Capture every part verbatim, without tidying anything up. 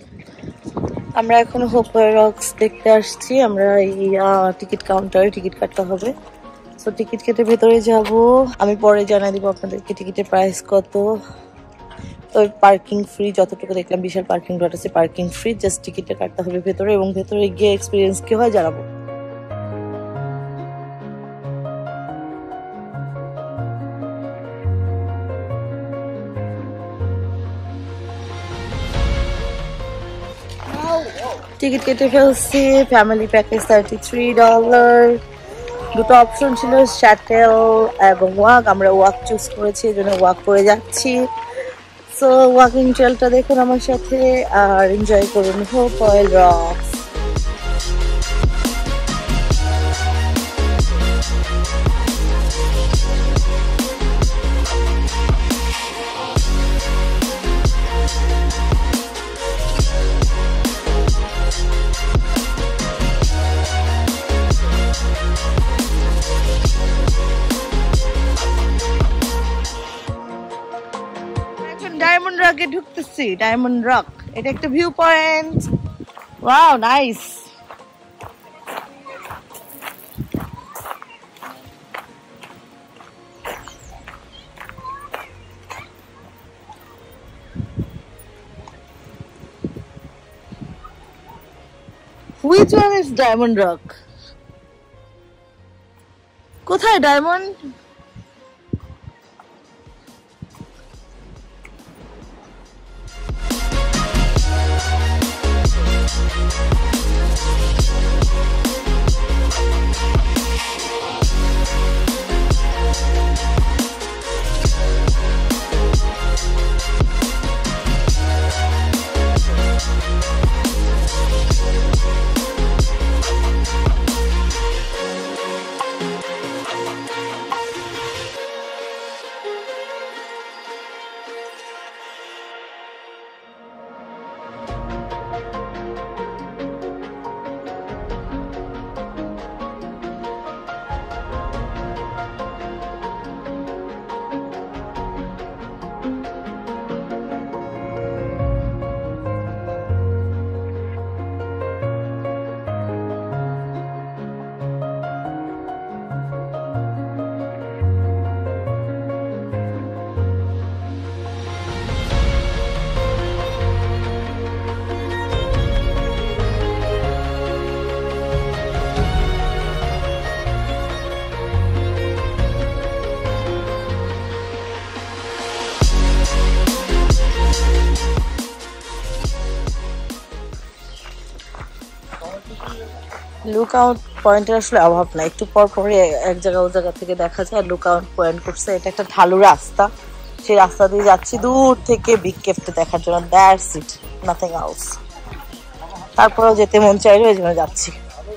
আমরা এখন Hopewell rocks দেখতে আসছি। আমরা এই টিকিট কাউন্টারে টিকিট কাটতে হবে, তো টিকিট কেটে ভেতরে যাব। আমি পরে জানাই দিব আপনাদেরকে টিকিটের প্রাইস কত। তো পার্কিং ফ্রি, যতটুকু দেখলাম বিশাল পার্কিং লট আছে, পার্কিং ফ্রি, জাস্ট টিকিটটা কাটতে হবে ভেতরে, এবং ভেতরে গিয়ে এক্সপিরিয়েন্স কি হয় জানাবো। টিকিট কেটে ফেলছি, family package thirty three dollar. দুটো অপশন ছিল, শ্যাটেল এবং ওয়াক। আমরা ওয়াক চুজ করেছি, এই জন্য ওয়াক করে যাচ্ছি। সো ওয়াকিং ট্রেলটা দেখুন আমার সাথে আর এনজয় করুন হোপওয়েল রক্স। ডায়মন্ড রকে ঢুকতেছি। ডায়মন্ড রক এটা একটা view point. Wow, nice. Which one is Diamond Rock? কোথায় ডায়মন্ড? লুক আউট পয়েন্টের আসলে অভাব নাই, একটু পর পরে এক জায়গা ও জায়গা থেকে দেখা যায় লুক আউট পয়েন্ট করছে। এটা একটা ঢালু রাস্তা, সেই রাস্তা দিয়ে যাচ্ছি দূর থেকে বিগ কেভটা দেখার জন্য। That's it, nothing else. তারপরেও যেতে মন চাইলো, এই জন্য যাচ্ছি।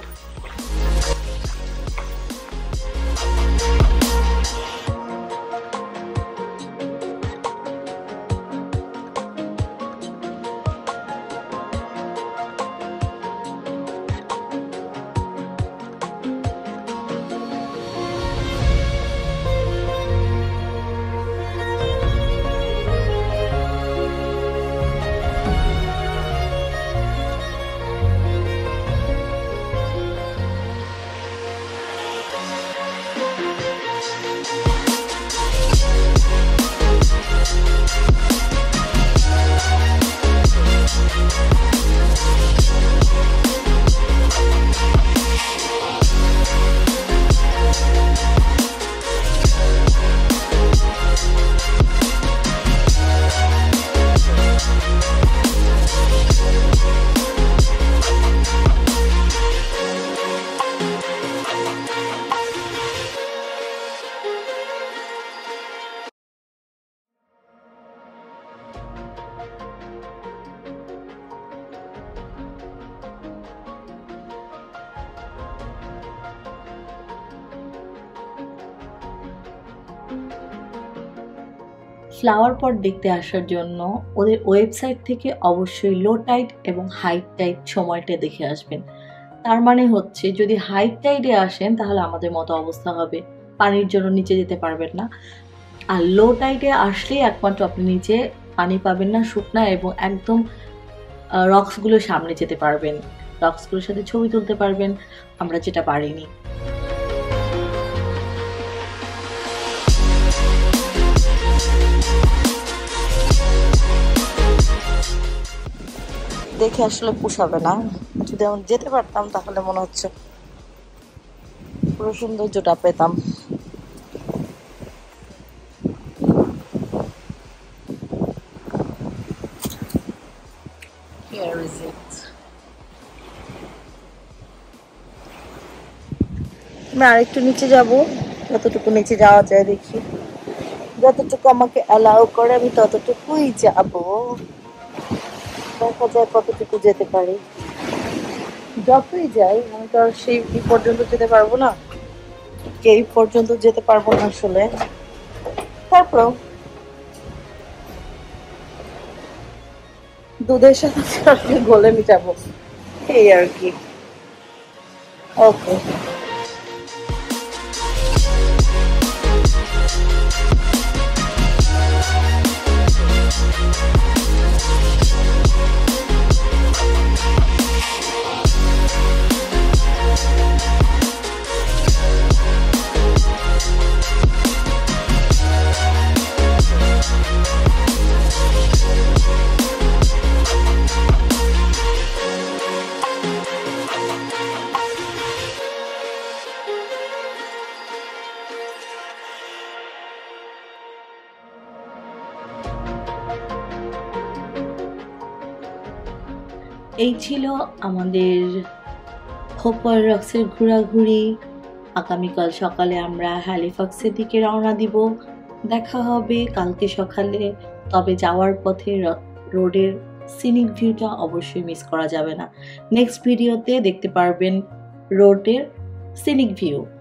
ফ্লাওয়ার পট দেখতে আসার জন্য ওদের ওয়েবসাইট থেকে অবশ্যই লো টাইড এবং হাই টাইড সময়টা দেখে আসবেন। তার মানে হচ্ছে যদি হাই টাইডে আসেন তাহলে আমাদের মতো অবস্থা হবে, পানির জন্য নিচে যেতে পারবেন না। আর লো টাইডে আসলেই একমাত্র আপনি নিচে পানি পাবেন না, শুকনা এবং একদম রক্সগুলো সামনে যেতে পারবেন, রক্সগুলোর সাথে ছবি তুলতে পারবেন, আমরা যেটা পারিনি। দেখে আসলে পোষাবে না, যদি আমি যেতে পারতাম তাহলে মনে হচ্ছে পুরো সৌন্দর্যটা পেতাম। Here is it. আমি আরেকটু নিচে যাব, যতটুকু নিচে যাওয়া যায় দেখি, যতটুকু আমাকে অ্যালাউ করে আমি ততটুকুই যাব, দেখা যায় কতটুকু যেতে পারি। যতই যাই আমি তো আর সেই পর্যন্ত যেতে পারবো না, এই পর্যন্ত যেতে পারবো না আসলে, তারপর দুধের সাথে গলে মিটাবো এই আর কি। ওকে, এই ছিল আমাদের হোপওয়েল রক্সের ঘোরাঘুরি। আগামীকাল সকালে আমরা হ্যালিফ্যাক্সের দিকে রওনা দিব। দেখা হবে কালকে সকালে, তবে যাওয়ার পথে রোডের সিনিক ভিউটা অবশ্যই মিস করা যাবে না। নেক্সট ভিডিওতে দেখতে পারবেন রোডের সিনিক ভিউ।